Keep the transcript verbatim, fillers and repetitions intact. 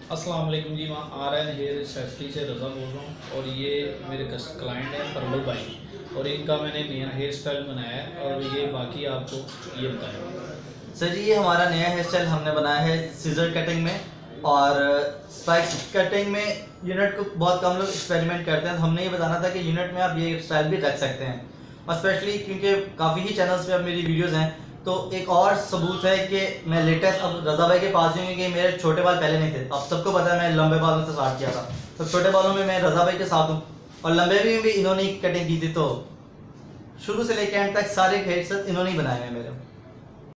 अस्सलाम वालेकुम जी, मैं आर एन हेयर एक्सेसरी से रज़ा बोल रहा हूँ और ये मेरे क्लाइंट हैं परवल भाई और इनका मैंने नया हेयर स्टाइल बनाया है और ये बाकी आपको ये बताएं। सर जी, ये हमारा नया हेयर स्टाइल हमने बनाया है सीजर कटिंग में और स्पाइक्स कटिंग में। यूनिट को बहुत कम लोग एक्सपेरिमेंट करते हैं, तो हमने ये बताना था कि यूनिट में आप ये स्टाइल भी रख सकते हैं। और स्पेशली क्योंकि काफ़ी ही चैनल्स पे अब मेरी वीडियोस हैं, तो एक और सबूत है कि मैं लेटेस्ट अब रज़ा भाई के पास हूँ कि मेरे छोटे बाल पहले नहीं थे। अब सबको पता है मैं लंबे बालों से स्टार्ट किया था, तो छोटे बालों में मैं रज़ा भाई के साथ हूँ और लंबे भी भी इन्होंने कटिंग की थी। तो शुरू से लेकर एंड तक सारे हेयर स्टाइल इन्होंने ही बनाए हैं मेरे।